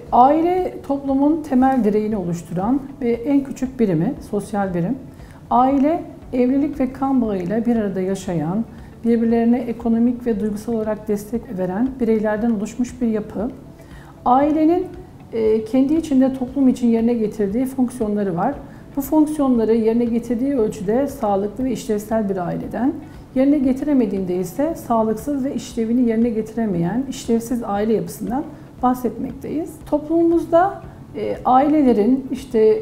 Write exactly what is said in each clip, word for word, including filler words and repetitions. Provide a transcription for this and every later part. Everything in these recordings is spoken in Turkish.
Aile toplumun temel direğini oluşturan ve en küçük birimi, sosyal birim. Aile, evlilik ve kan bağıyla bir arada yaşayan, birbirlerine ekonomik ve duygusal olarak destek veren bireylerden oluşmuş bir yapı. Ailenin kendi içinde toplum için yerine getirdiği fonksiyonları var. Bu fonksiyonları yerine getirdiği ölçüde sağlıklı ve işlevsel bir aileden, yerine getiremediğinde ise sağlıksız ve işlevini yerine getiremeyen, işlevsiz aile yapısından bahsetmekteyiz. Toplumumuzda e, ailelerin işte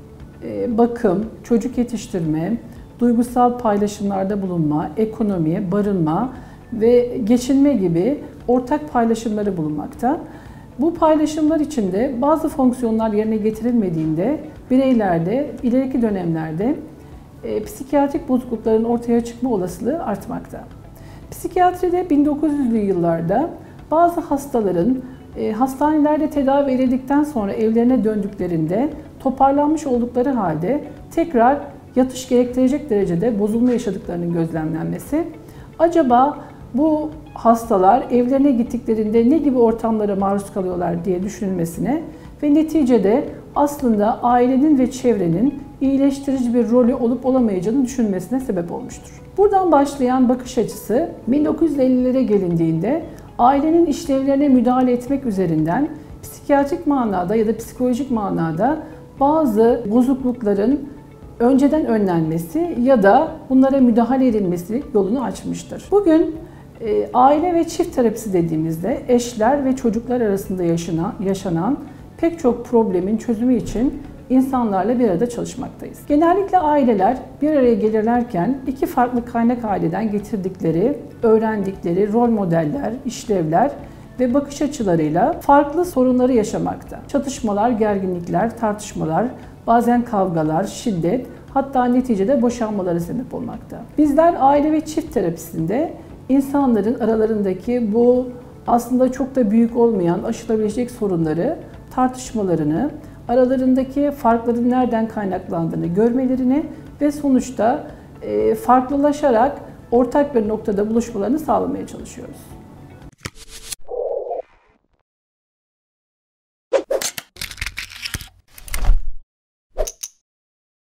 e, bakım, çocuk yetiştirme, duygusal paylaşımlarda bulunma, ekonomi, barınma ve geçinme gibi ortak paylaşımları bulunmakta. Bu paylaşımlar içinde bazı fonksiyonlar yerine getirilmediğinde bireylerde ileriki dönemlerde e, psikiyatrik bozuklukların ortaya çıkma olasılığı artmakta. Psikiyatride bin dokuz yüzlü yıllarda bazı hastaların e, hastanelerde tedavi edildikten sonra evlerine döndüklerinde toparlanmış oldukları halde tekrar yatış gerektirecek derecede bozulma yaşadıklarının gözlemlenmesi, acaba bu hastalar evlerine gittiklerinde ne gibi ortamlara maruz kalıyorlar diye düşünülmesine ve neticede aslında ailenin ve çevrenin iyileştirici bir rolü olup olamayacağını düşünmesine sebep olmuştur. Buradan başlayan bakış açısı bin dokuz yüz ellilere gelindiğinde ailenin işlevlerine müdahale etmek üzerinden psikiyatrik manada ya da psikolojik manada bazı bozuklukların önceden önlenmesi ya da bunlara müdahale edilmesi yolunu açmıştır. Bugün e, aile ve çift terapisi dediğimizde eşler ve çocuklar arasında yaşanan, yaşanan pek çok problemin çözümü için insanlarla bir arada çalışmaktayız. Genellikle aileler bir araya gelirlerken iki farklı kaynak aileden getirdikleri, öğrendikleri rol modeller, işlevler ve bakış açılarıyla farklı sorunları yaşamakta. Çatışmalar, gerginlikler, tartışmalar, bazen kavgalar, şiddet, hatta neticede boşanmalara sebep olmakta. Bizler aile ve çift terapisinde insanların aralarındaki bu aslında çok da büyük olmayan aşılabilecek sorunları, tartışmalarını, aralarındaki farkların nereden kaynaklandığını görmelerini ve sonuçta farklılaşarak ortak bir noktada buluşmalarını sağlamaya çalışıyoruz.